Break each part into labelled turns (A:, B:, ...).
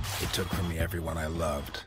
A: It took from me everyone I loved.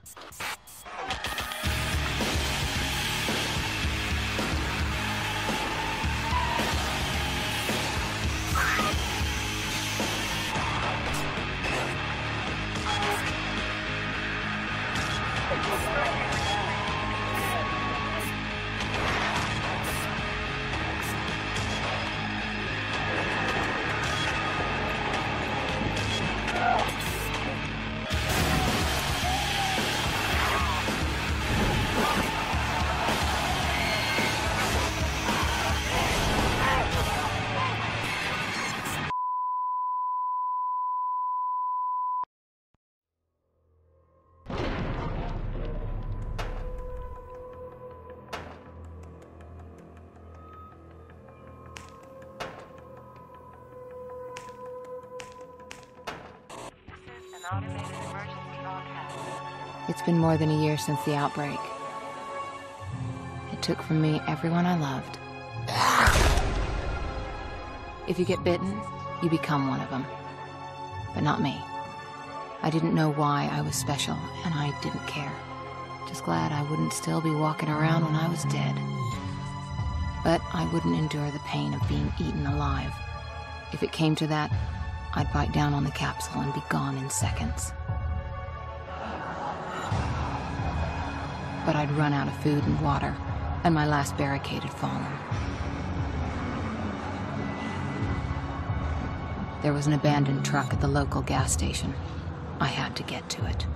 B: It's been more than a year since the outbreak. It took from me everyone I loved. If you get bitten, you become one of them. But not me. I didn't know why I was special, and I didn't care. Just glad I wouldn't still be walking around when I was dead. But I wouldn't endure the pain of being eaten alive. If it came to that, I'd bite down on the capsule and be gone in seconds. But I'd run out of food and water, and my last barricade had fallen. There was an abandoned truck at the local gas station. I had to get to it.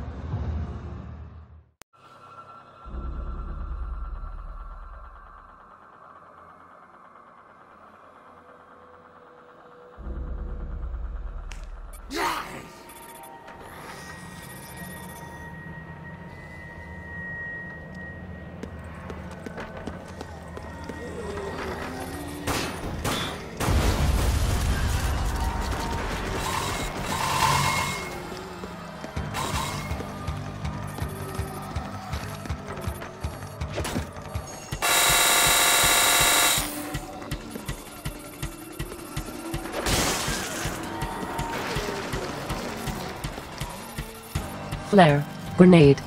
C: Flare. Grenade.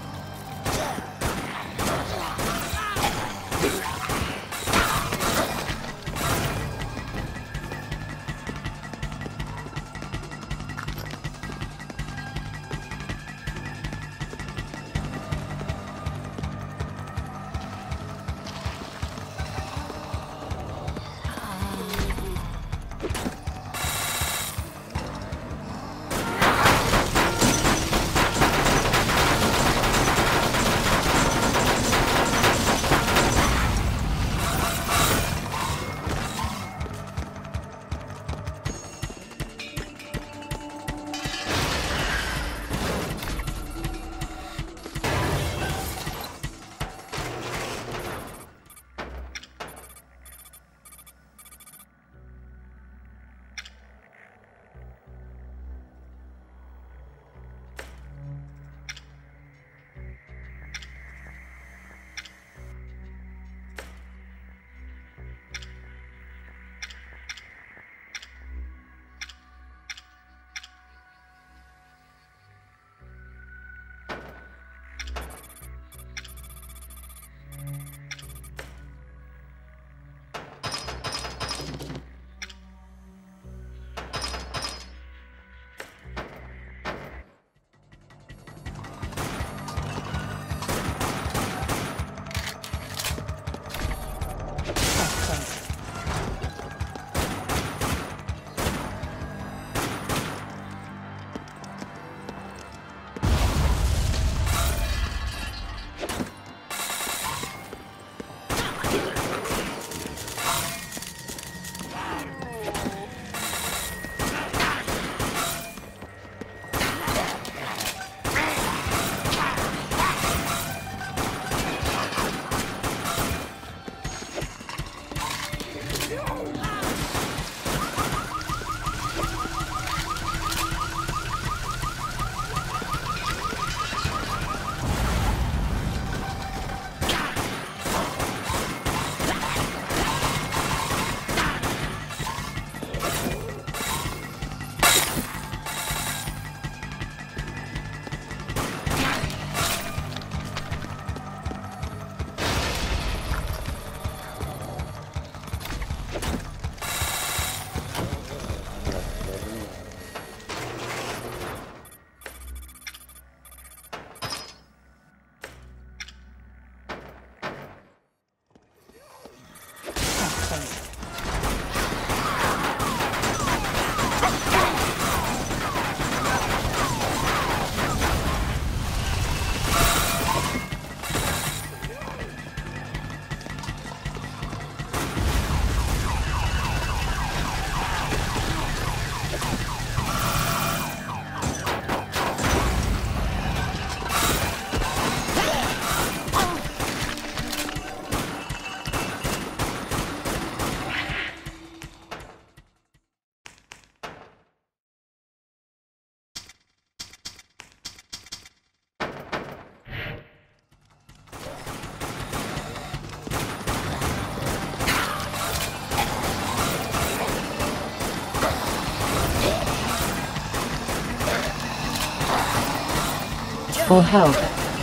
C: Full health.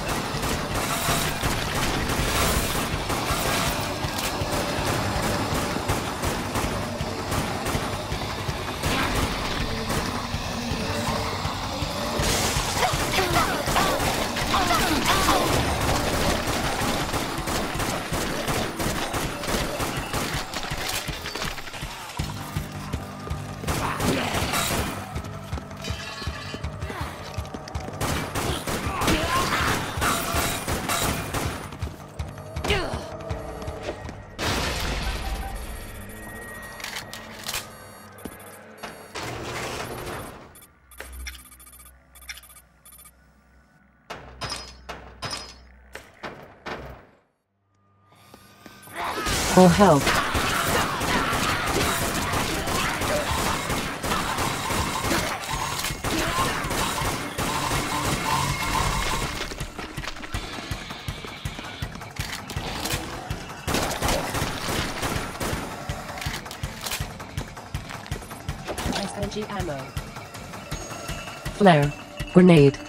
C: Full health.
D: SMG ammo.
C: Flare. Grenade.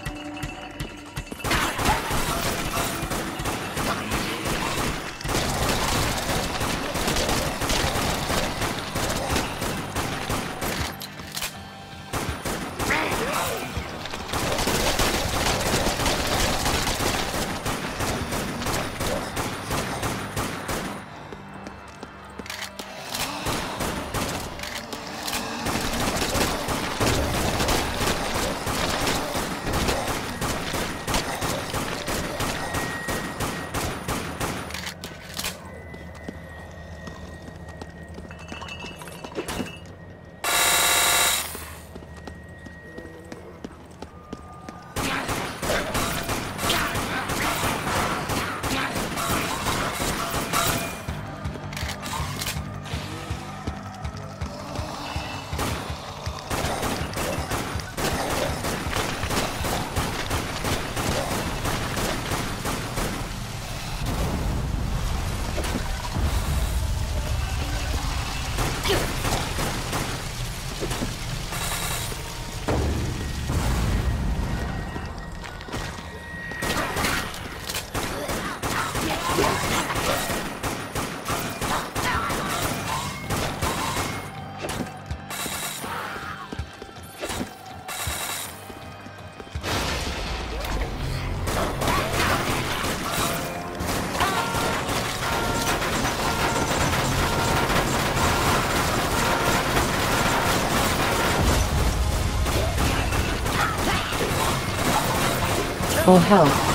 C: Full health.